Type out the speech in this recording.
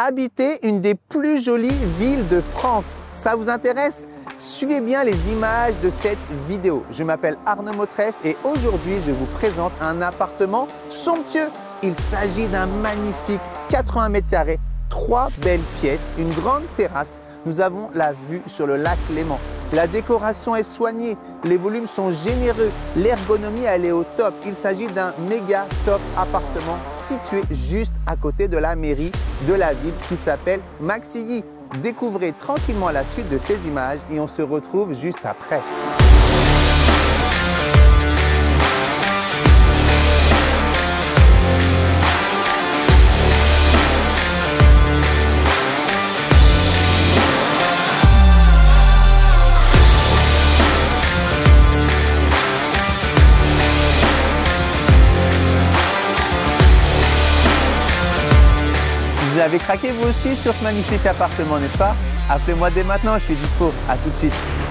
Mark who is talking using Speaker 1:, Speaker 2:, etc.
Speaker 1: habiter une des plus jolies villes de France. Ça vous intéresse? Suivez bien les images de cette vidéo. Je m'appelle Arnaud Mautref et aujourd'hui, je vous présente un appartement somptueux. Il s'agit d'un magnifique 80 mètres carrés, 3 belles pièces, une grande terrasse. Nous avons la vue sur le lac Léman. La décoration est soignée, les volumes sont généreux, l'ergonomie elle est au top. Il s'agit d'un méga top appartement situé juste à côté de la mairie de la ville qui s'appelle Maxilly. Découvrez tranquillement la suite de ces images et on se retrouve juste après. Vous avez craqué vous aussi sur ce magnifique appartement, n'est-ce pas? Appelez-moi dès maintenant, je suis dispo. À tout de suite.